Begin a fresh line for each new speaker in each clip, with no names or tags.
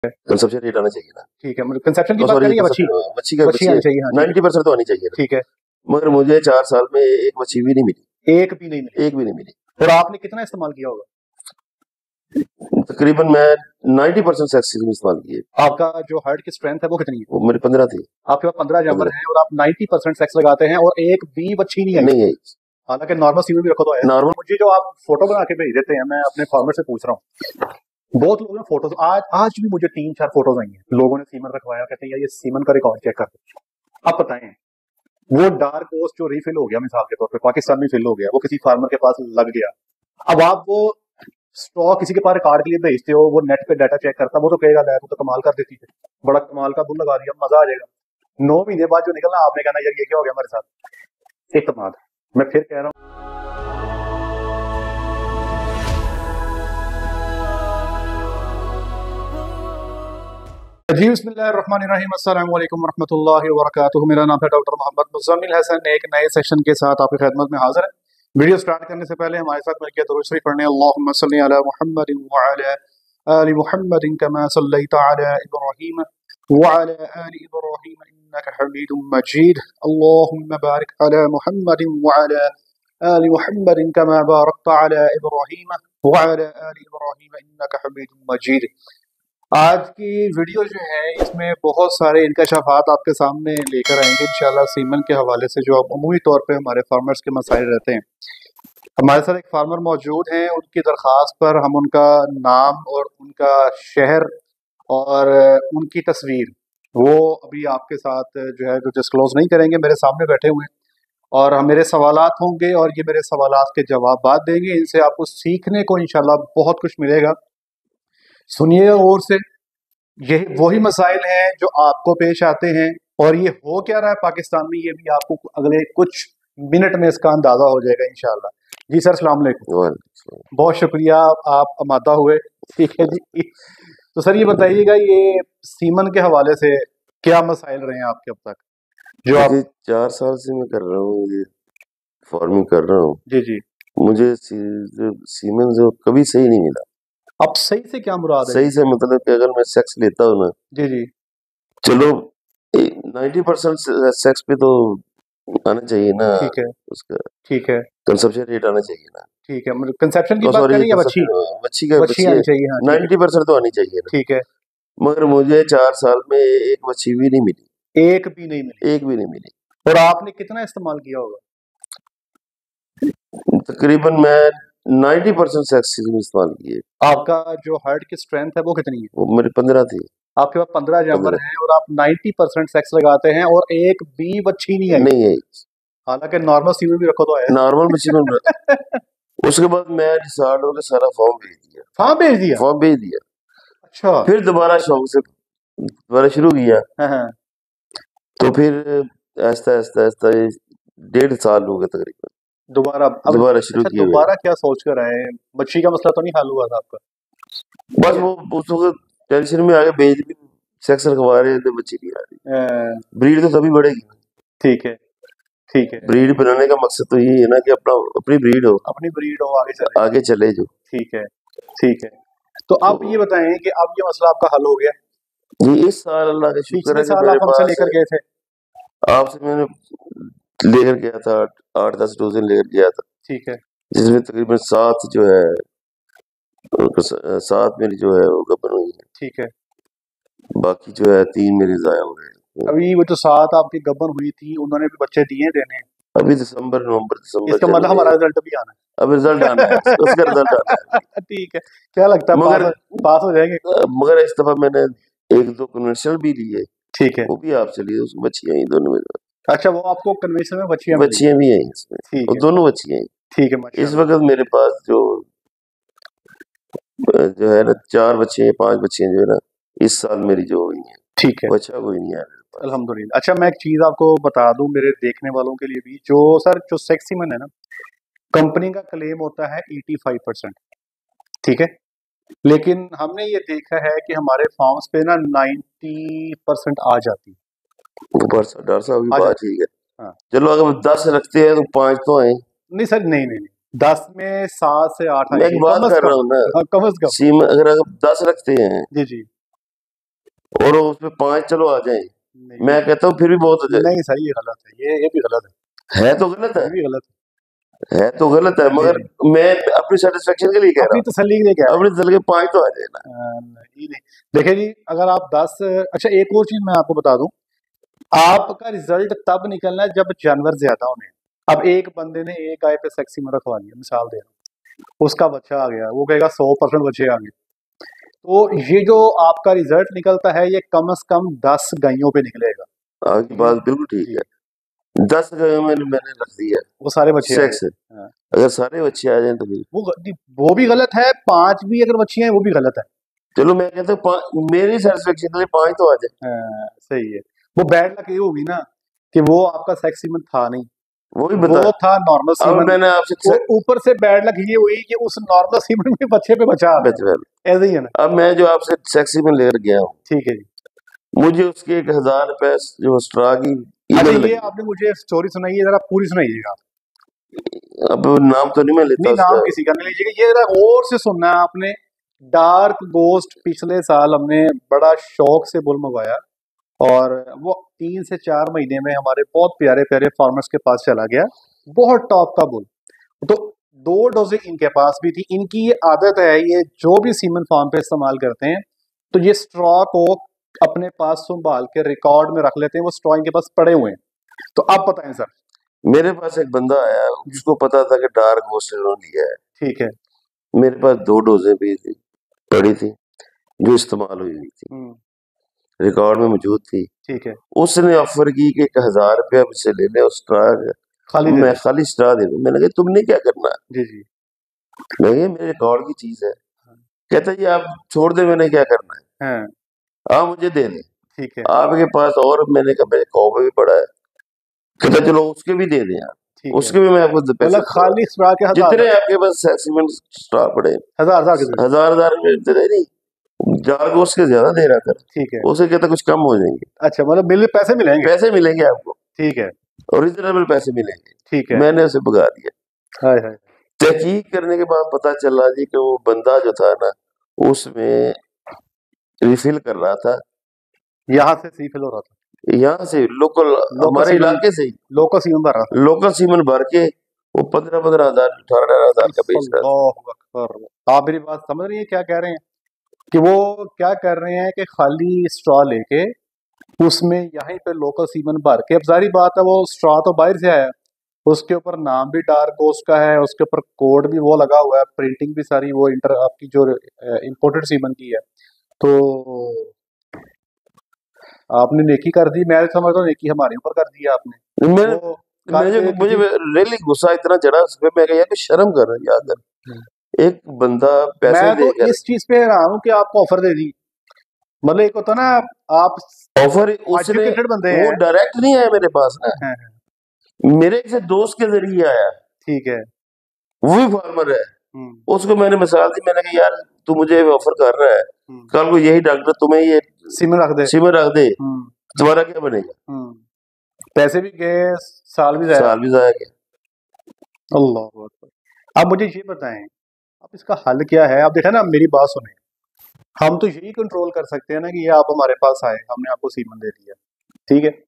Conception rate आना चाहिए ना।
ठीक है, मतलब कंसेप्शन की बात
सॉरी
करें या बच्ची
बच्ची का
बच्ची आनी चाहिए। हाँ,
90% तो आनी चाहिए ना।
ठीक है,
मगर मुझे 4 साल में एक बच्ची भी नहीं मिली,
एक भी नहीं मिली।
एक भी नहीं मिली।
और आपने कितना इस्तेमाल किया होगा?
तकरीबन मैं 90% सेक्स इस्तेमाल किए।
आपका जो हार्ट की स्ट्रेंथ है वो कितनी है?
वो मेरे 15 थी।
आपके पास 15 जबर
15
हैं और आप 90% सेक्स लगाते हैं और एक भी बच्ची नहीं आई।
नहीं आई।
हालांकि नॉर्मल सीमेंट भी रखो तो आया।
नॉर्मल
मुझे जो आप फोटो बना के भेज देते हैं, मैं अपने फार्मर से पूछ रहा हूँ, बहुत लोगों ने फोटोज आज भी मुझे 3-4 फोटोज आई हैं, लोगों ने सीमन रखवाया, कहते हैं यार ये सीमन का रिकॉर्ड चेक कर। आप बताएं, वो डार्क पोस्ट जो रिफिल हो गया मिसाल के तौर पे पाकिस्तान में फिल हो गया, वो किसी फार्मर के पास लग गया, अब आप वो स्टॉक किसी के पास रिकॉर्ड के लिए भेजते हो, वो नेट पे डाटा चेक करता, वो तो कहेगा लैब तो कमाल कर देती है, बड़ा कमाल का बुल लगा दिया, मजा आ जाएगा। 9 महीने बाद जो निकलना, आपने कहना यार ये क्या हो गया हमारे साथ। इत्मीनान, मैं फिर कह रहा हूँ। जी बिस्मिल्लाहिर्रहमानिर्रहीम, अस्सलाम वालेकुम रहमतुल्लाहि व बरकातुहू। मेरा नाम है डॉक्टर मोहम्मद मुज़म्मिल हसन, एक नए सेशन के साथ आपकी खिदमत में हाजिर है। वीडियो स्टार्ट करने से पहले हमारे साथ मिलकर दुरूद शरीफ पढ़ने, अल्लाहुम्मा सल्ली अला मुहम्मदिन व अला आलि मुहम्मदिन कमा सल्लैता अला इब्राहीम व अला आलि इब्राहीम इन्नका हमीदुम मजीद। अल्लाहुम्मा बारिक अला मुहम्मदिन व अला आलि मुहम्मदिन कमा बारकता अला इब्राहीम व अला आलि इब्राहीम इन्नका हमीदुम मजीद। आज की वीडियो जो है इसमें बहुत सारे इंकशाफात आपके सामने लेकर आएंगे इंशाल्लाह सीमन के हवाले से, जो अमूमी तौर पे हमारे फार्मर्स के मसाइल रहते हैं। हमारे साथ एक फार्मर मौजूद हैं, उनकी दरख्वास्त पर हम उनका नाम और उनका शहर और उनकी तस्वीर वो अभी आपके साथ जो है डिस्क्लोज नहीं करेंगे, मेरे सामने बैठे हुए हैं और मेरे सवालात होंगे और ये मेरे सवालात के जवाब बाद देंगे। इनसे आपको सीखने को इंशाल्लाह बहुत कुछ मिलेगा। सुनिए और से, यही वही मसाइल हैं जो आपको पेश आते हैं और ये हो क्या रहा है पाकिस्तान में, ये भी आपको अगले कुछ मिनट में इसका अंदाजा हो जाएगा इंशाल्लाह। जी सर, अस्सलाम वालेकुम। बहुत शुक्रिया, आप आमादा हुए। ठीक है जी। तो सर ये बताइएगा, ये सीमन के हवाले से क्या मसाइल रहे हैं आपके अब तक जो आप?
4 साल से मैं कर रहा हूँ, ये फार्मिंग कर रहा हूँ।
जी जी।
मुझे सीमेन जो कभी सही नहीं मिला।
अब सही से क्या मुराद है?
सही से मतलब कि अगर मैं सेक्स लेता हूँ ना,
जी जी,
चलो 90% सेक्स पे तो आना चाहिए ना।
ठीक है
उसका
ठीक है
कंसेप्शन रेट आना चाहिए ना।
ठीक है, मतलब कंसेप्शन की बात
सॉरी
करें या बच्ची
बच्ची
बच्ची आनी चाहिए। हाँ, ठीक है
90% तो आनी चाहिए ना।
ठीक है।
मगर मुझे 4 साल में एक बच्ची भी नहीं मिली,
एक भी नहीं मिली।
एक भी नहीं मिली।
और आपने कितना इस्तेमाल किया होगा?
तकरीबन मैं 90% सेक्स इस्तेमाल किए।
आपका जो हार्ट की स्ट्रेंथ है वो कितनी है?
वो मेरे 15 थी।
आपके पास 15 जानवर
15
हैं और आप 90% सेक्स लगाते हैं और एक भी बच्ची नहीं आई।
नहीं आई।
हालांकि नॉर्मल सीमेंट भी रखो तो आया।
नॉर्मल बच्ची में उसके बाद मैं डिसाइड होकर सारा फॉर्म भेज दिया।
फॉर्म भेज दिया।
अच्छा। फिर दोबारा शौक से दोबारा शुरू किया।
हाँ।
तो फिर ऐसा ऐसा ऐसा 1.5 साल हो गए तकरीबन। दोबारा शुरू किया।
दोबारा क्या सोच कर आए? बच्ची का मसला तो नहीं हल हुआ था आपका?
बस वो उस वक्त टेंशन में आगे भेज भी सेक्स रखवा रहे थे, बच्ची नहीं आ रही। ब्रीड तो तभी बढ़ेगी।
ठीक है ठीक है।
ब्रीड बनाने का मकसद तो यही है ना कि अपनी ब्रीड हो, आगे चले जो।
ठीक है ठीक है। तो आप ये बताएं कि अब ये मसला आपका हल हो गया?
जी, इस साल अल्लाह का शुक्र है कि
साल आप हमसे लेकर गए थे।
आपसे मैंने लेकर गया था 8-10 डोजन लेकर गया था।
ठीक है।
जिसमें तकरीबन 7 जो है 7 मेरी जो है वो गबन हुई है।
ठीक है।
बाकी जो है 3 मेरे जाया हो गए।
अभी वो जो 7 आपकी गबन हुई थी उन्होंने भी बच्चे दिए देने हैं?
अभी दिसंबर नवंबर दिसंबर।
इसका मतलब हमारा रिजल्ट भी आना है।
अब रिजल्ट आना है, उसका रिजल्ट आना है।
ठीक है, क्या लगता है मगर पास हो जाएंगे?
मगर इस दफा मैंने 1-2 कन्वेंशनल भी लिए।
ठीक है,
वो भी आपसे लिए, उसमें बच्चियां आई दोनों में।
अच्छा, वो आपको कन्वेंशनल में बच्चियां
भी आई इसमें।
ठीक
वो
है,
दोनों बच्चियां आई।
ठीक है।
इस वक्त मेरे पास जो है ना 4 बच्चे 5 बच्चियां जो है ना इस साल मेरी जो हुई है। ठीक है, बच्चा कोई नहीं है
अल्हम्दुलिल्लाह। अच्छा, मैं एक चीज आपको बता दूं मेरे देखने वालों के लिए भी, जो सेक्सीमन है ना, कंपनी का क्लेम होता है 85%, ठीक है, लेकिन हमने ये देखा है कि हमारे फार्म्स पे ना 90% आ जाती है।
डॉक्टर साहब की बात ठीक है। हाँ। चलो अगर 10 रखते हैं तो 5 तो आए।
नहीं सर, नहीं 10 में 7 से 8
मैं एक बात कर रहा हूँ ना,
कम से कम।
अगर 10 रखते हैं
जी जी,
और उसमें 5 चलो आ जाए,
नहीं
मैं कहता हूँ फिर भी बहुत हो जाए।
नहीं सही, ये गलत है, ये भी गलत
है तो गलत
है,
है,
ये भी गलत
है तो गलत है,
है। जी
मगर
जी,
मैं अपनी सेटिस्फेक्शन के लिए कह रहा
अपनी
हूँ,
तसल्ली के लिए कह रहे
अपनी तसल्ली के 5 तो आ जाए ना।
हैं। नहीं नहीं, देखिए जी, अगर आप 10, अच्छा एक और चीज मैं आपको बता दूं, आपका रिजल्ट तब निकलना है जब जानवर ज्यादा होने हैं। अब एक बंदे ने एक गाय पे सेक्सी में रखवा लिया, मिसाल दे रहा हूँ, उसका बच्चा आ गया, वो कहेगा 100% बच्चे आ गए, तो ये जो आपका रिजल्ट निकलता है ये कम से कम 10 गायों पे निकलेगा।
आपकी
ये
बात बिल्कुल ठीक
जी,
है। 10 गायों में मैंने रख दिया
वो सारे बच्चे आ गए।
सेक्स,
हाँ,
अगर सारे बच्चे आ जाएं तो फिर
वो भी गलत है, 5 भी अगर बच्चियां हैं वो भी गलत है।
चलो, मैं कहता हूँ मेरी सेटिस्फेक्शन के लिए 5 तो आ जाए,
सही है। वो बैड लक ये होगी ना कि वो आपका सेक्स सीमन था नहीं,
वो भी
वो
बता।
था नॉर्मल
अब
सीमन,
मैंने आपसे
और ऊपर से बैड लक ये हुई कि उस नॉर्मल सीमन में बच्चे पे बचा आ
बच
गया।
रहा,
ऐसे ही है ना।
अब मैं जो आपसे सेक्सी में लेकर गया हूँ,
ठीक है जी।
मुझे उसके 1000 रुपए जो स्ट्रा की
अच्छा,
ईमेल
ये
लगी।
आपने मुझे स्टोरी सुनाई है, जरा पूरी सुनाइएगा।
अब नाम तो नहीं मैं लेता
नहीं, नाम
उसका।
किसी का नहीं लीजिएगा, ये जरा गौर से सुनना है आपने। डार्क गोस्ट पिछले साल हमने बड़ा शौक से बुल मंगवाया, और वो 3 से 4 महीने में हमारे बहुत प्यारे प्यारे फार्मर्स के पास चला गया। बहुत टॉप का बुल। तो 2 डोजें इनके पास भी थी। इनकी ये आदत है, ये जो भी सीमन फार्म पे इस्तेमाल करते हैं तो ये स्ट्रॉ को अपने पास संभाल के रिकॉर्ड में रख लेते हैं, वो स्ट्रॉ इनके पास पड़े हुए हैं। तो आप बताएं सर।
मेरे पास एक बंदा आया, उसको पता था कि डार्क गोस्ट इन्होंने लिया है।
ठीक है।
मेरे पास 2 डोजें भी थी, पड़ी थी, जो इस्तेमाल हुई हुई थी, रिकॉर्ड में मौजूद थी।
ठीक है।
उसने ऑफर की कि 1000 रुपया मुझसे ले ले, उस स्ट्रा का,
खाली दे
मैं
दे।
खाली स्ट्रा दे दूं। मैंने कहा तुमने क्या करना है?
जी जी।
मैं कहा, मेरे रिकॉर्ड की चीज है। कहता जी आप छोड़ दे, मैंने क्या करना है,
हाँ।
आप मुझे दे दे।
ठीक है।
आपके पास और, मैंने कहा मेरे कौ में भी पड़ा है। कहता चलो उसके भी दे दें आप,
ठीक है,
उसके भी मैं आपको पैसे
मतलब
दूंगा।
खाली स्ट्रा के 1000
जितने आपके पास सीमेंट स्ट्रा पड़े,
1000 के दे।
1000 रुपए दे नहीं, जार गोश्त के ज्यादा दे रहा था।
ठीक है।
उसे कहता कुछ कम हो जाएंगे,
अच्छा, मतलब मिल पैसे मिलेंगे।
पैसे मिलेंगे आपको,
ठीक है।
ओरिजिनल पैसे मिलेंगे।
ठीक है।
मैंने उसे भगा दिया।
हाय हाय।
तहकीक करने के बाद पता चला जी कि वो बंदा जो था ना, उसमें रिफिल कर रहा था,
यहाँ से सी फिल हो रहा था।
यहाँ से लोकल,
लोकल
हमारे
सीमन,
इलाके से ही
लोकल सीमन भर रहा था।
लोकल सीमेंट भर के वो 15-15 हजार, 18-18 हजार का बेच रहा था।
अल्लाहु अकबर। आप मेरी बात समझ रही है क्या कह रहे हैं? कि वो क्या कर रहे हैं कि खाली स्ट्रॉ लेके उसमें यहीं पे लोकल सीमन भर के, अब सारी बात है वो स्ट्रॉ तो बाहर से आया, उसके ऊपर नाम भी डार्क गोस्ट का है, उसके ऊपर कोड भी वो लगा हुआ है, प्रिंटिंग भी सारी वो इंटर आपकी जो इम्पोर्टेड सीमन की है। तो आपने नेकी कर दी, मैं समझता हूँ नेकी हमारे ऊपर कर दी है आपने।
मैं
वो कल
मुझे मुझे
किसी
रियली गुस्सा इतना चढ़ा उस पे, मैं कहा यार कुछ शर्म कर यार, एक बंदा पैसे
मैं तो
देकर
इस चीज पे हैरान हूँ कि आपको ऑफर दे दी। मतलब एक होता ना, आप
ऑफर, उसने
एजुकेटेड बंदे
वो
हैं।
डायरेक्ट नहीं आया मेरे पास ना,
हाँ,
मेरे किसी दोस्त के जरिए आया,
ठीक है।
वो भी फार्मर है।
हम्म,
उसको मैंने मिसाल दी, मैंने कहा यार तू मुझे ऑफर कर रहा है,
हम्म,
कल को यही डॉक्टर तुम्हें ये
सीमन रख दे।
सीमेंट रख दे,
हम्म,
तुम्हारा क्या बनेगा?
हम्म, पैसे भी गए, साल भी जाया।
साल भी जाया गया।
अल्लाह अकबर। आप मुझे ये बताएं, अब इसका हल क्या है? आप देखा ना, मेरी बात सुने, हम तो यही कंट्रोल कर सकते हैं ना कि ये आप हमारे पास आए, हमने आपको सीमन दे दिया, ठीक है।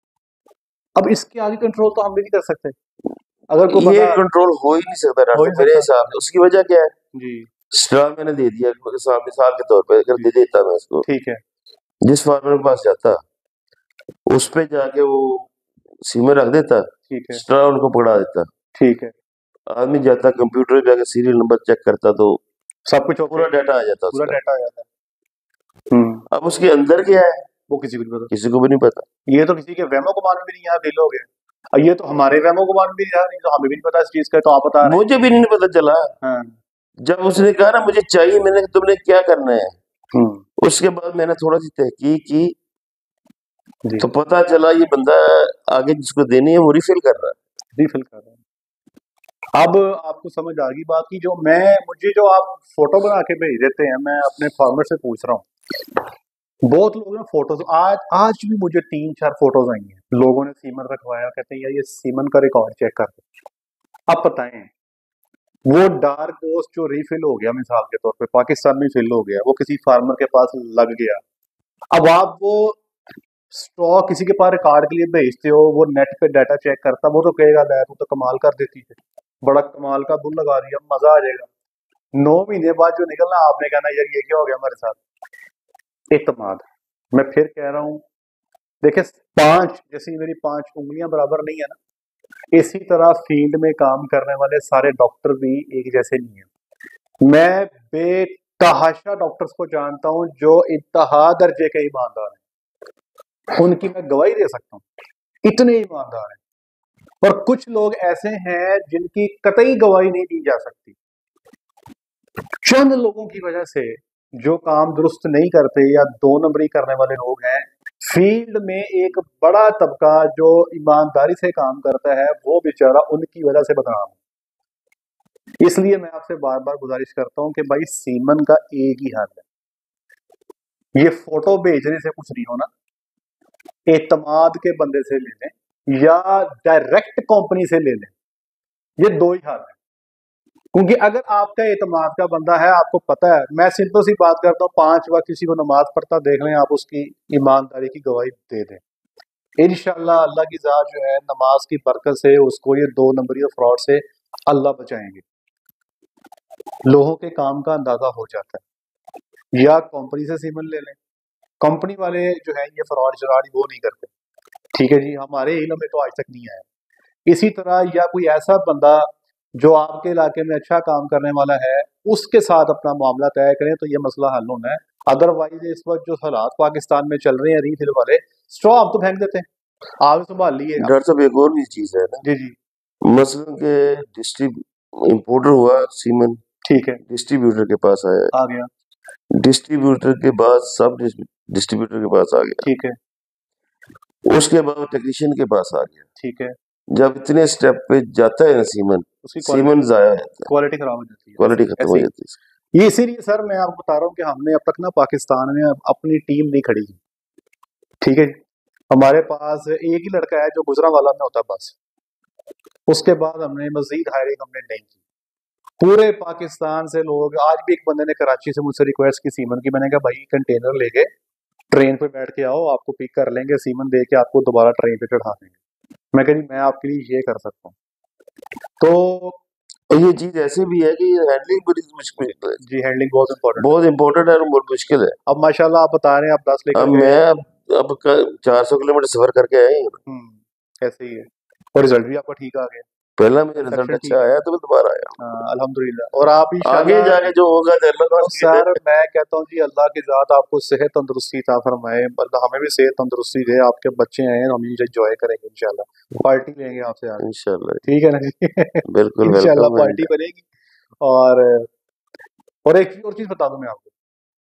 अब इसके आगे कंट्रोल तो हम भी नहीं कर सकते। अगर कोई
ये
बंदा
कंट्रोल हो ही नहीं सकता
हो ही
डॉक्टर, मेरे
सकता।
हिसाब से। उसकी वजह क्या है?
जी
स्ट्रा मैंने दे दिया मिसाल के तौर पर, अगर
जी।
दे देता मैं उसको,
ठीक है।
जिस फार्मर के पास जाता, उस पे जाके वो सीमेंट रख देता,
ठीक है।
स्ट्रा उनको पकड़ा देता,
ठीक है।
आदमी जाता कंप्यूटर पे जाके सीरियल नंबर चेक करता, तो
सब कुछ ओके,
पूरा डाटा आ जाता
पूरा
उसका।
डाटा आ जाता है।
अब उसके अंदर क्या है
वो किसी को नहीं पता।
किसी को भी नहीं पता।
ये तो किसी के वहमो गुमान में भी नहीं यहाँ फेल हो गए, और ये तो हमारे वहमो गुमान में भी नहीं, तो हमें भी नहीं पता इस चीज का, तो आप बता रहे
मुझे भी नहीं पता चला।
हैं। हाँ।
जब उसने कहा ना मुझे चाहिए, मैंने कहा तुमने क्या करना है?
हम्म।
उसके बाद मैंने थोड़ा सी तहकीक की,
जी।
तो पता चला ये बंदा आगे जिसको देनी है वो रिफिल कर रहा है।
रिफिल कर रहे हैं। अब आपको समझ आ गई बात की, जो मैं, मुझे जो आप फोटो बना के भेज देते हैं, मैं अपने फार्मर से पूछ रहा हूँ, बहुत लोग ना फोटोज, आज आज भी मुझे 3-4 फोटोज आई हैं, लोगों ने सीमन रखवाया, कहते हैं यार ये सीमन का रिकॉर्ड चेक कर। अब बताएं, वो डार्क गोस्ट जो रिफिल हो गया, मिसाल के तौर पे पाकिस्तान में फिल हो गया, वो किसी फार्मर के पास लग गया, अब आप वो स्टॉक किसी के पास रिकॉर्ड के लिए भेजते हो, वो नेट पे डाटा चेक करता, वो तो कहेगा ले तू तो कमाल कर देती है, बड़ा कमाल का बुल लगा दिया, मजा आ जाएगा। 9 महीने बाद जो निकलना, आपने कहना यार ये क्या हो गया हमारे साथ। एतमाद, मैं फिर कह रहा हूँ, देखिए 5 जैसी मेरी 5 उंगलियां बराबर नहीं है ना, इसी तरह फील्ड में काम करने वाले सारे डॉक्टर भी एक जैसे नहीं है। मैं बेतहाशा डॉक्टर्स को जानता हूं जो इंतहा दर्जे के ईमानदार हैं, उनकी मैं गवाही दे सकता हूं, इतने ईमानदार हैं। और कुछ लोग ऐसे हैं जिनकी कतई गवाही नहीं दी जा सकती। चंद लोगों की वजह से जो काम दुरुस्त नहीं करते या 2 नंबरी करने वाले लोग हैं, फील्ड में एक बड़ा तबका जो ईमानदारी से काम करता है, वो बेचारा उनकी वजह से बदनाम है। इसलिए मैं आपसे बार बार गुजारिश करता हूं कि भाई सीमन का एक ही हल है, ये फोटो भेजने से कुछ नहीं होना, एतमाद के बंदे से ले लें या डायरेक्ट कंपनी से ले लें, ये 2 ही हल है। क्योंकि अगर आपका एतमाद का बंदा है, आपको पता है, मैं सिंपल सी बात करता हूँ, 5 वक्त किसी को नमाज पढ़ता देख लें, आप उसकी ईमानदारी की गवाही दे दें, इंशाअल्लाह अल्लाह की ज़ात जो है नमाज की बरकत से उसको ये 2 नंबरी और फ्रॉड से अल्लाह बचाएंगे। लोगों के काम का अंदाजा हो जाता है। या कंपनी से सीमन ले लें, कंपनी वाले जो है ये फ्रॉड शराड वो नहीं करते, ठीक है जी, हमारे इल्म में तो आज तक नहीं आया। इसी तरह या कोई ऐसा बंदा जो आपके इलाके में अच्छा काम करने वाला है, उसके साथ अपना मामला तय करें तो ये मसला हल होना है। अदरवाइज इस वक्त जो हालात पाकिस्तान में चल रहे हैं, रीफिल वाले स्ट्रॉ आप तो फेंक देते हैं, आप संभाल लिए।
डॉक्टर साहब एक और भी चीज है ना,
जी जी,
मसलन के इंपोर्टर हुआ सीमन,
ठीक है,
डिस्ट्रीब्यूटर के पास आया,
आ गया,
डिस्ट्रीब्यूटर के बाद सब डिस्ट्रीब्यूटर के पास आ गया,
ठीक है,
उसके बाद टेक्नीशियन के पास आ गया।
ठीक है,
जब इतने स्टेप पे जाता है ना सीमन,
उसकी
सीमन जाया हो जाता है,
क्वालिटी खराब हो जाती है,
क्वालिटी खत्म हो
ऐसे ही।
जाती है।
ये इसीलिए सर मैं आपको बता रहा हूँ कि हमने अब तक ना पाकिस्तान में अपनी टीम नहीं खड़ी की, ठीक है। हमारे पास एक ही लड़का है जो गुजरांवाला में होता है बस, उसके बाद हमने मजीद हायरिंग हमने नहीं की। पूरे पाकिस्तान से लोग, आज भी एक बंदे ने कराची से मुझसे रिक्वेस्ट की सीमन की, मैंने कहा भाई कंटेनर लेके ट्रेन पे बैठ के आओ, आपको पिक कर लेंगे, सीमन दे के आपको दोबारा ट्रेन पे चढ़ा देंगे। मैं कह मैं आपके लिए ये कर सकता हूँ। तो
और ये चीज ऐसे भी है कि हैंडलिंग बड़ी मुश्किल है
जी, हैंडलिंग बहुत इंपॉर्टेंट
बहुत इंपॉर्टेंट है और बहुत मुश्किल है।
अब माशाल्लाह आप बता रहे हैं आप 10 लेकर
अब मैं अब 400 किलोमीटर सफर करके आए हैं।
ऐसे ही है, और रिजल्ट भी आपका ठीक आ गया,
पहला मुझे रिजल्ट अच्छा आया तो मैं दोबारा आया।
अल्हम्दुलिल्लाह। और आप
आगे जाके जो होगा तो अल्लाह
तो सर मैं कहता हूँ जी, अल्लाह की ज़ात आपको सेहत तंदुरुस्ती अता फरमाए, अल्लाह हमें भी सेहत तंदुरुस्ती दे, आपके बच्चे हैं हम एंजॉय करेंगे इंशाल्लाह, पार्टी लेंगे आपसे आगे
इंशाल्लाह,
ठीक है ना जी
बिल्कुल
इंशाल्लाह पार्टी बनेगी। और एक और चीज बता दूं मैं आपको,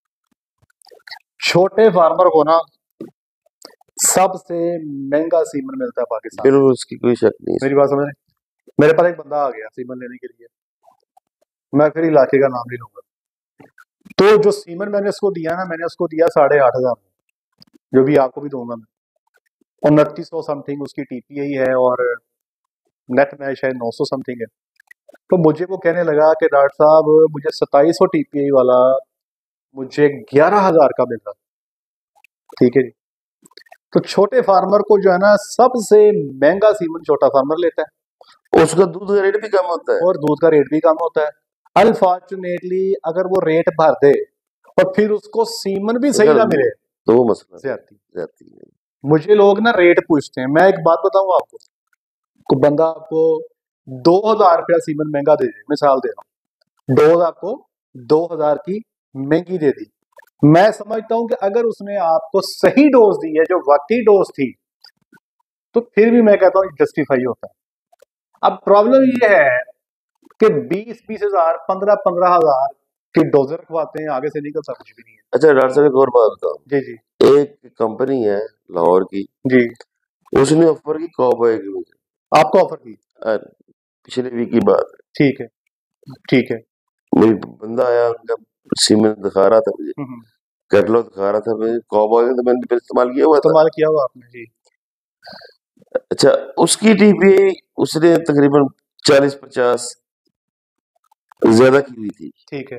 छोटे फार्मर को ना सबसे महंगा सीमन मिलता है पाकिस्तान,
बिल्कुल उसकी कोई शक नहीं।
मेरी बात समझ रहे? मेरे पास एक बंदा आ गया सीमन लेने के लिए, मैं फिर इलाके का नाम नहीं लूंगा, तो जो सीमन मैंने उसको दिया ना, मैंने उसको दिया 8,500, जो भी आपको भी दूंगा मैं, 2900 समथिंग उसकी टीपीआई है और नेट में शायद 900 समथिंग है। तो मुझे वो कहने लगा कि डॉक्टर साहब मुझे 2700 टीपीआई वाला मुझे 11,000 का मिल रहा, ठीक है जी। तो छोटे फार्मर को जो है ना सबसे महंगा सीमन छोटा फार्मर लेता है,
उसका दूध का रेट भी कम होता है
और दूध का रेट भी कम होता है। अनफॉर्चुनेटली अगर वो रेट भर दे और फिर उसको सीमन भी सही ना मिले
तो वो मसला
ज्यादती है। मुझे लोग ना रेट पूछते हैं, मैं एक बात बताऊं आपको, को बंदा आपको 2,000 रुपया सीमन महंगा दे दे, मिसाल दे रहा हूँ, 2,000 को 2,000 की महंगी दे दी, मैं समझता हूं कि अगर उसने आपको सही डोज दी है जो वाकई डोज थी, तो फिर भी मैं कहता हूं जस्टिफाई होता है। अब प्रॉब्लम ये है कि 20-20 हजार 15-15 हजार की डोजें रखवाते हैं, आगे से निकलता कुछ भी नहीं है।
अच्छा डॉक्टर साहब एक और बात बताओ।
जी जी,
एक कंपनी है लाहौर की
जी,
उसने ऑफर की कॉबॉय की मुझे,
आपको ऑफर की
पिछले वीक की बात है,
ठीक है, ठीक है,
मुझे बंदा आया, उनका सीमन दिखा रहा था, मुझे कैटलॉग दिखा रहा था, मुझे कॉबॉय तो मैंने फिर इस्तेमाल किया हुआ
आपने जी।
अच्छा उसकी टीपी उसने तकरीबन 40-50 ज्यादा की हुई थी,
ठीक है,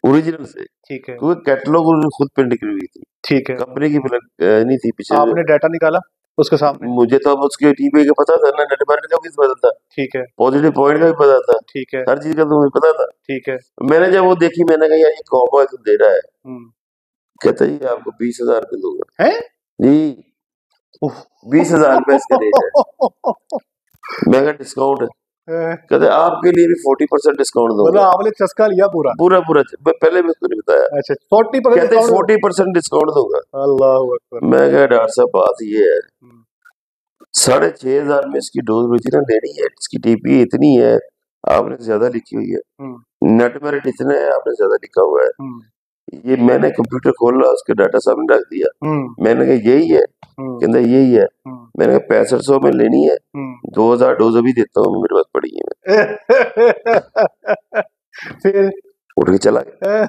ओरिजिनल से,
ठीक है
क्योंकि कैटलॉग उन्होंने खुद प्रिंट की हुई थी,
ठीक है।
कंपनी की नहीं थी पीछे।
आपने डाटा निकाला उसके सामने?
मुझे तो अब उसके टीपी का पता था ना, नेट मार्केट का भी पता था,
ठीक है
पॉजिटिव पॉइंट का भी पता था,
ठीक है
हर चीज का तो मुझे पता था।
ठीक है।
मैंने जब वो देखी, मैंने कहा यार ये कॉम्बो तुम दे रहा है,
हम्म।
कहता जी आपको 20,000 रुपये दूंगा।
हैं?
जी
उफ।
20,000 रुपये इसका रेट है। मैं कहा डिस्काउंट है, कहते आपके लिए भी 40% डिस्काउंट
मतलब
दूंगा।
आपने चस्का लिया पूरा?
पूरा पूरा पहले मैं उसको नहीं बताया,
अच्छा 40%
कहते
डिस्काउंट?
40% डिस्काउंट दूंगा।
अल्लाह अकबर।
मैं कहा डॉक्टर साहब बात ये है,
हम्म,
6,500 में इसकी डोज ओरिजिनल लेनी है, इसकी टीपी इतनी है, आपने ज्यादा लिखी हुई है,
हम्म,
नेट मेरिट इतना है, आपने ज्यादा लिखा हुआ है।
हम्म,
ये मैंने कंप्यूटर खोला, उसके डाटा सामने रख दिया,
हम्म,
मैंने कहा यही है,
हम्म,
कहता यही है।
हम्म,
मैंने कहा 6500 में लेनी है, 2,000 डोज अभी देता हूँ, मेरे पास पड़ी है।
फिर
उठ के चला गया।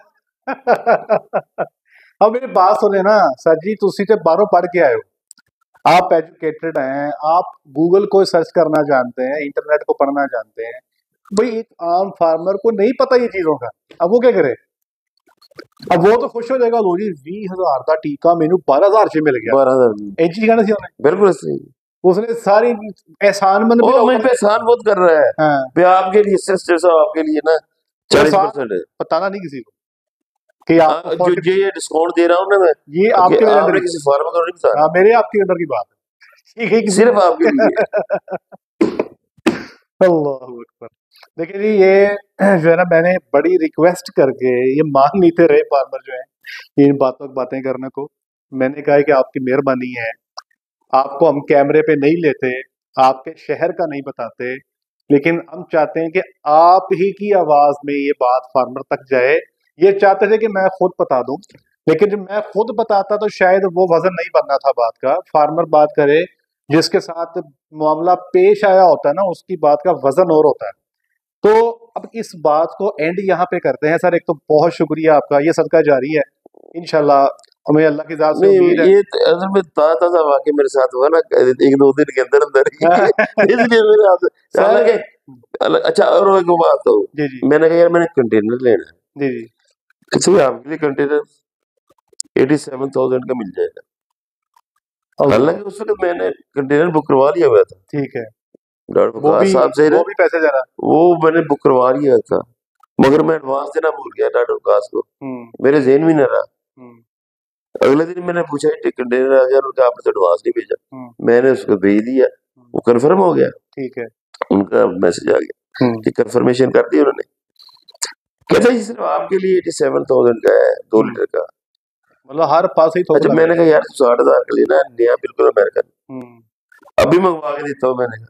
अब मेरी बात सुने ना सर जी, तुसी ते बाहरों पढ़ के आए हो, आप एजुकेटेड हैं, आप गूगल को सर्च करना जानते हैं, इंटरनेट को पढ़ना जानते हैं। भाई एक आम फार्मर को नहीं पता ये चीजों का, अब वो क्या करे? अब वो तो खुश हो जाएगा, लो जी 20,000 का टीका मेनू 12,000 च मिल गया।
12,000
इंची कहना सी उन्हें,
बिल्कुल सही।
उसने सारी एहसान मन भी
वो मुझ पे एहसान बहुत कर रहा है,
हाँ,
पे आपके लिए सिस्टर साहब, आपके लिए ना 40% है।
बताना नहीं किसी को कि आपको
जो जो ये डिस्काउंट दे रहा हूँ ना मैं,
ये
कि
आपके अंदर
आपने
की,
किसी फार्म को नहीं बताना,
मेरे आपके अंदर की बात है, ठीक है किसी
सिर्फ आपके लिए।
अल्लाह अकबर। देखिए जी ये जो है ना, मैंने बड़ी रिक्वेस्ट करके, ये मान नहीं थे रहे फार्मर जो है इन बातें करने को। मैंने कहा है कि आपकी मेहरबानी है, आपको हम कैमरे पे नहीं लेते, आपके शहर का नहीं बताते, लेकिन हम चाहते हैं कि आप ही की आवाज में ये बात फार्मर तक जाए। ये चाहते थे कि मैं खुद बता दूं, लेकिन जब मैं खुद बताता तो शायद वो वजन नहीं बनना था बात का। फार्मर बात करे, जिसके साथ मामला पेश आया होता है ना, उसकी बात का वजन और होता है। तो अब इस बात को एंड यहाँ पे करते हैं। सर एक तो बहुत शुक्रिया आपका, ये सदका जारी है, इंशाल्लाह हमें अल्लाह की जात से
नहीं
उम्मीद है।
ये असल में ताज़ा वाकई मेरे साथ हुआ ना, 1-2 दिन के अंदर अंदर ही, इसलिए मेरे आपसे हालांकि अच्छा। और एक बात तो
जी जी
मैंने कहा यार मैंने कंटेनर लेना है,
जी जी
किसी आपके लिए कंटेनर 87,000 का मिल जाएगा। हालांकि उस वक्त मैंने कंटेनर बुक करवा लिया हुआ था,
ठीक है,
डॉक्टर वकास साहब से
वो भी पैसे जरा
वो मैंने बुक करवा लिया था, मगर मैं एडवांस देना भूल गया डॉक्टर वकास को, मेरे ज़हन में न रहा। अगले दिन मैंने पूछा कंटेनर आ गया, उनका आपने तो एडवांस नहीं भेजा, मैंने उसको भेज दिया, वो कंफर्म हो गया,
ठीक है,
उनका मैसेज आ गया कि कंफर्मेशन कर दी उन्होंने। कहता है सिर्फ आपके लिए 87,000 का है, 2 लीटर का।
मतलब हर पास ही थोक
अच्छा
लग
मैंने कहा यार 60,000 का लेना है, नया बिल्कुल अमेरिकन,
हम्म,
अभी मंगवा के देता हूँ मैंने।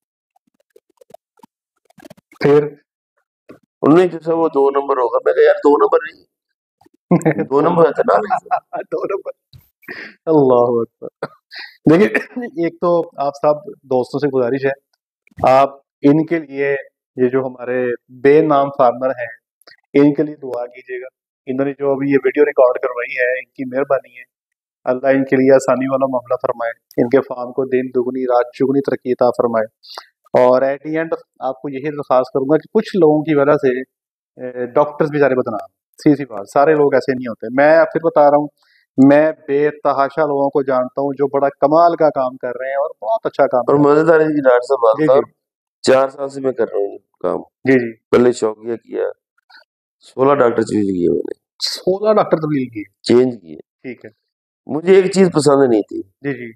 फिर
उन्होंने जैसा वो 2 नंबर होगा, मैं कहा यार 2 नंबर नहीं 2 नंबर है तो ना ले।
2 नंबर अल्लाह अकबर। देखिए एक तो आप सब दोस्तों से गुजारिश है, आप इनके लिए, ये जो हमारे बेनाम फार्मर हैं, इनके लिए दुआ कीजिएगा। इन्होंने जो अभी ये वीडियो रिकॉर्ड करवाई है, इनकी मेहरबानी है, अल्लाह इनके लिए आसानी वाला मामला फरमाए, इनके फार्म को दिन दुगनी रात चुगनी तरक्की अता फरमाए। और एट दी एंड आपको यही दरख्वास्त करूंगा कि कुछ लोगों की वजह से डॉक्टर्स बेचारे बदनाम, सीधी बात, सारे लोग ऐसे नहीं होते। मैं फिर बता रहा हूँ, मैं बेतहाशा लोगों को जानता हूँ जो बड़ा कमाल का काम कर रहे हैं और बहुत अच्छा काम
और
कर रहे
मजेदार है कि डॉक्टर साहब
हैं। जी
बात
जी
4 साल से मैं कर रहा हूँ काम,
जी जी
पहले शौकिया किया, 16 डॉक्टर चेंज किए मैंने,
16 डॉक्टर तब्दील किए,
चेंज किए।
ठीक है,
मुझे एक चीज पसंद नहीं थी।
जी जी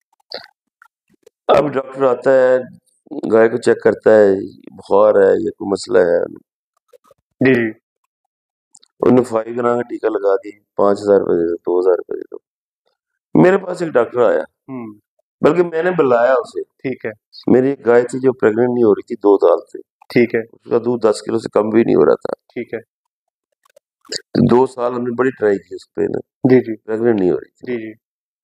अब डॉक्टर आता है, गाय को चेक करता है, बुखार है या कोई मसला है,
जी जी
उन्हें 5 ग्राम का टीका लगा दी, 5,000 रुपये दे दो, 2,000 रुपये दे दो। मेरे पास एक डॉक्टर आया, बल्कि मैंने बुलाया उसे,
ठीक है,
मेरी एक गाय थी जो प्रेग्नेंट नहीं हो रही थी 2 साल से,
ठीक है,
उसका दूध 10 किलो से कम भी नहीं हो रहा था,
ठीक है,
तो 2 साल हमने बड़ी ट्राई की उस पे ना,
जी जी
प्रेग्नेंट नहीं हो रही थी।
जी जी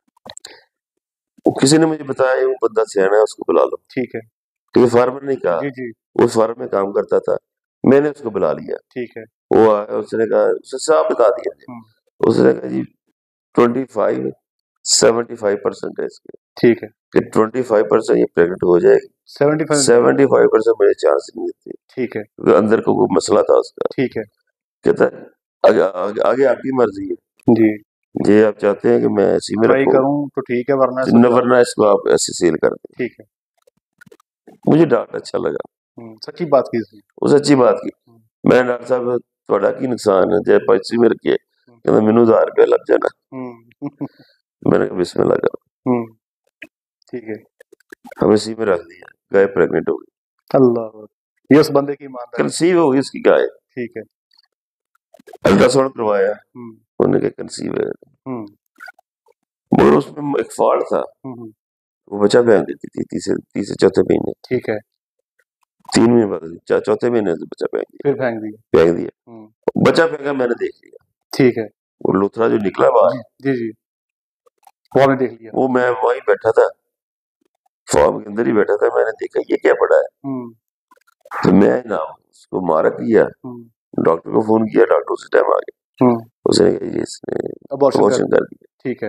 वो किसी ने मुझे बताया वो बंदा सियाना है, उसको बुला लो,
ठीक है,
क्योंकि फार्मर नहीं कहा,
जी जी
उस फार्म में काम करता था, मैंने उसको बुला लिया।
ठीक है,
वो आया, उसने कहा, उसने साफ बता दिया मुझे, उसने कहा जी 25 75% है इसके,
ठीक है,
कि 25% ये प्रेग्नेंट हो जाएगी,
75
75% मेरे चांस नहीं थे,
ठीक है,
क्योंकि अंदर को कोई मसला था उसका।
ठीक है,
कहता है आगे आपकी मर्जी है
जी।
ये आप चाहते हैं कि मैं ऐसी में
ट्राई
रखूं
करूं तो ठीक है, वरना
न, वरना इसको आप ऐसे सेल कर दें।
ठीक है।
मुझे डॉक्टर अच्छा लगा,
सच्ची बात की इसने।
वो सच्ची बात की। मैं डॉक्टर साहब थोड़ा की नुकसान है जे पर्ची में रखिए कहते मैनू 1000 रुपया लग जाना। मैंने कहा बिस्मिल्लाह करो।
ठीक है।
हमें इसी में रख दिया, गाय प्रेग्नेंट हो गई।
अल्लाह, ये उस बंदे की ईमानदारी।
कंसीव हो गई उसकी गाय।
ठीक है।
अल्ट्रासाउंड करवाया, उन्होंने कहा कंसीव है, मगर उसमें एक फॉल्ट था, वो बच्चा फेंक देती थी तीसरे चौथे महीने।
ठीक है।
3 महीने बाद चौथे महीने से बच्चा फेंक दिया,
फिर फेंक दिया।
बच्चा फेंका, मैंने देख लिया।
ठीक है।
वो लूथरा जो निकला बाहर,
जी जी, वो आपने देख लिया।
वो मैं वहीं बैठा था, फॉर्म के अंदर ही बैठा था, मैंने देखा ये क्या पड़ा है। तो मैं ना उसको मारा किया, डॉक्टर को फोन किया, डॉक्टर उसी टाइम आ गया, उसने कहा ये इसने अबॉर्शन कर दिया।
ठीक है।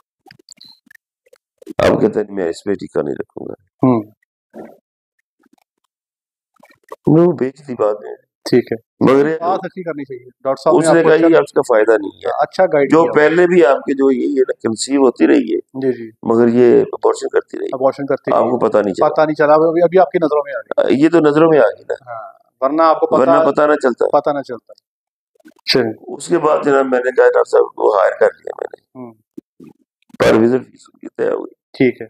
अब कहते हैं मैं इस पे टीका नहीं रखूंगा, वो बेच दी बाद में।
ठीक है।
मगर
बात अच्छी करनी चाहिए डॉक्टर साहब ने,
उसने कहा ये आपका फायदा नहीं है।
अच्छा गाइड
जो
किया।
पहले भी आपके जो ये कंसीव होती रही है,
जी जी,
मगर ये अबॉर्शन करती रही,
अबॉर्शन करती
आपको पता नहीं चला।
पता नहीं चला, अभी आपकी नजरों में आ गई।
ये तो नजरों में आ गई ना,
वरना आपको
वरना पता ना चलता।
पता ना चलता। चलिए,
उसके बाद जनाब मैंने कहा डॉक्टर साहब को हायर कर लिया मैंने, पर विजिट फीस उनकी तय हो गई।
ठीक है।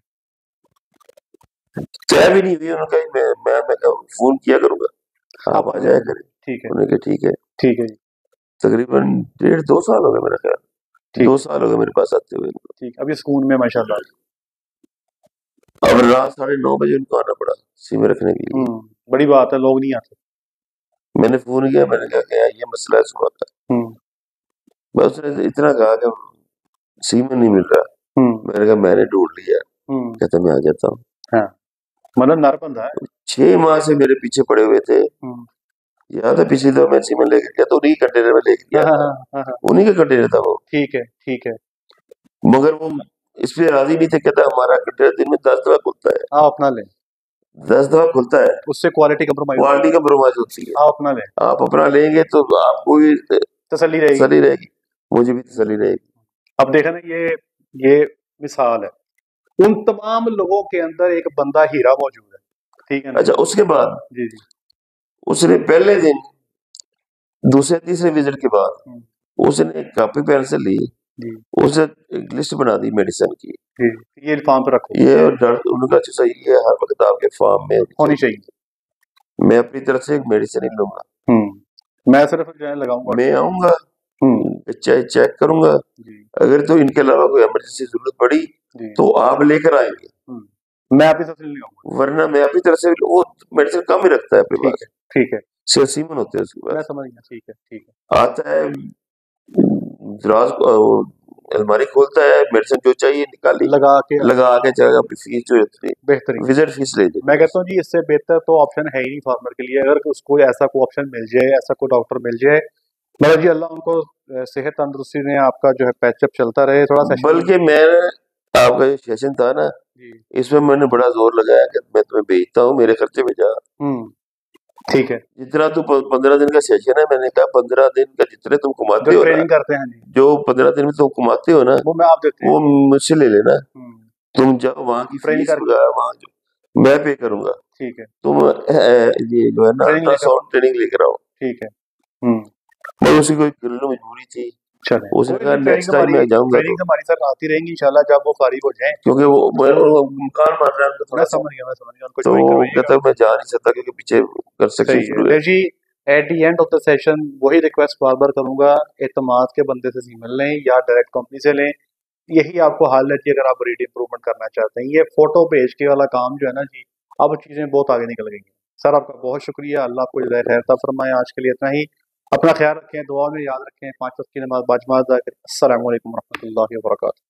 तय भी नहीं हुई, उन्होंने कहा मैं फोन किया करूंगा, आप आ जाया करें।
ठीक है।
उन्होंने कहा ठीक है
जी।
तकरीबन 1.5-2 साल हो गए मेरा ख्याल, 2 साल हो गए मेरे पास आते हुए।
ठीक, अभी स्कूल में माशाल्लाह।
अब रात 9:30 बजे उनको आना पड़ा सिम रखने के लिए।
बड़ी बात है, लोग नहीं आते।
मैंने फोन किया, मैंने कहा क्या ये मसला है सुबह का। बस उसने इतना कहा कि सीम नहीं मिल रहा। मैंने कहा मैंने ढूंढ लिया, कहता मैं आ जाता हूँ।
मतलब नर बंदा है।
6 माह से मेरे पीछे पड़े हुए थे, याद है पिछली दफा मैं सीमेंट लेकर गया तो उन्हीं के कंटेनर में लेकर गया था, उन्हीं का कंटेनर था वो।
ठीक है। ठीक है।
मगर वो इस पे राजी नहीं थे, कहता हमारा कंटेनर दिन में 10 दफा खुलता है।
आप अपना ले,
10 दफा खुलता है,
उससे क्वालिटी
कंप्रोमाइज होती है।
आप अपना ले,
आप अपना लेंगे तो आपको भी
तसल्ली रहेगी,
मुझे भी तसल्ली रहेगी।
अब देखा ना, ये मिसाल है, उन तमाम लोगों के अंदर एक बंदा हीरा मौजूद है। ठीक है ना?
अच्छा, उसके बाद
जी जी,
उसने पहले दिन दूसरे तीसरे विजिट के बाद उसने एक कॉपी पेंसिल ली, उसे एक लिस्ट बना दी मेडिसिन की,
ये फार्म पे रखो,
ये उनका अच्छा सही है, हर वक्त आपके फार्म में
होनी चाहिए।
मैं अपनी तरफ से एक मेडिसिन ही लूंगा,
मैं सिर्फ जो है लगाऊंगा,
मैं आऊंगा चेक करूंगा, अगर तो इनके अलावा कोई इमरजेंसी जरूरत पड़ी तो आप लेकर आएंगे,
मैं अपनी तरफ से नहीं लगाऊंगा,
वरना मैं अपनी तरफ से वो मेडिसिन कम ही रखता है अपने पास।
ठीक है,
सीमन होते हैं उसके पास,
मैं समझ गया। ठीक है। ठीक है,
आता है दराज अलमारी खोलता है, मेडिसिन जो चाहिए निकाली, लगा के चलेगा, अपनी फीस जो है
बेहतरीन
विजिट फीस ले ली।
मैं कहता हूँ जी, इससे बेहतर तो ऑप्शन है ही नहीं फार्मर के लिए। अगर उसको ऐसा कोई ऑप्शन मिल जाए, ऐसा कोई डॉक्टर मिल जाए, मतलब जी अल्लाह उनको सेहत तंदुरुस्ती में आपका जो है पैचअप चलता रहे थोड़ा सा।
बल्कि मैं आपका जो सेशन था ना, इसमें मैंने बड़ा जोर लगाया कि मैं तुम्हें भेजता हूँ, मेरे खर्चे में जा।
ठीक है,
जितना तू 15 दिन का सेशन है, मैंने कहा 15 दिन का जितने तुम कमाते हो,
ट्रेनिंग करते हैं
जो 15 दिन में तुम कमाते हो ना,
वो मैं आप देते हैं,
वो मुझसे ले लेना। तुम जाओ वहाँ की फीस वहाँ मैं पे करूंगा।
ठीक है,
तुम ये जो है ना अल्ट्रासाउंड ट्रेनिंग लेकर आओ।
ठीक है।
मैं उसी को मजबूरी थी, उसने कहा नेक्स्ट टाइम मैं जाऊंगा।
ट्रेनिंग हमारी सर आती रहेंगी इंशाल्लाह, जब वो फारिग हो जाए,
क्योंकि वो मकान मार रहा है,
मैं समझ गया उनको
तो कहता है मैं जा नहीं सकता क्योंकि पीछे कंस्ट्रक्शन शुरू है
जी। At the end of the session वही रिक्वेस्ट बार बार करूंगा, एतमाद के बंदे से सीमन लें या डायरेक्ट कंपनी से लें, यही आपको हाल रहती है अगर आप ब्रीड इंप्रूवमेंट करना चाहते हैं। ये फोटो भेज के वाला काम जो है ना जी, अब चीजें बहुत आगे निकल गई हैं। सर आपका बहुत शुक्रिया, अल्लाह आपको जज़ाए खैर अता फरमाए। आज के लिए इतना ही, अपना ख्याल रखें, दुआ में याद रखें, 5 वक्त की नमाज बाजमात। अस्सलामु अलैकुम रहमतुल्लाहि व बरकातहू।